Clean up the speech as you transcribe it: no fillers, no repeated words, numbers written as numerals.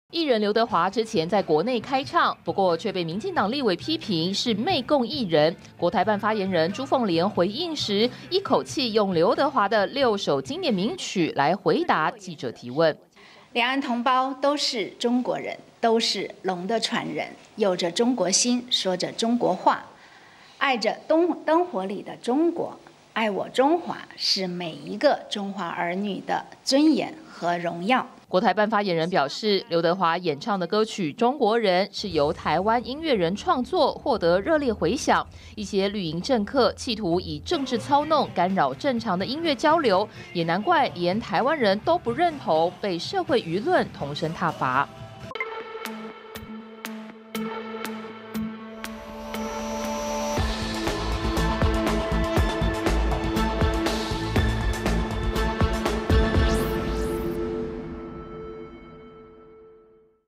艺人刘德华之前在国内开唱，不过却被民进党立委批评是媚共艺人。国台办发言人朱凤莲回应时，一口气用刘德华的6首经典名曲来回答记者提问。 两岸同胞都是中国人，都是龙的传人，有着中国心，说着中国话，爱着灯火里的中国，爱我中华，是每一个中华儿女的尊严和荣耀。 国台办发言人表示，刘德华演唱的歌曲《中国人》是由台湾音乐人创作，获得热烈回响。一些绿营政客企图以政治操弄干扰正常的音乐交流，也难怪连台湾人都不认同，被社会舆论同声挞伐。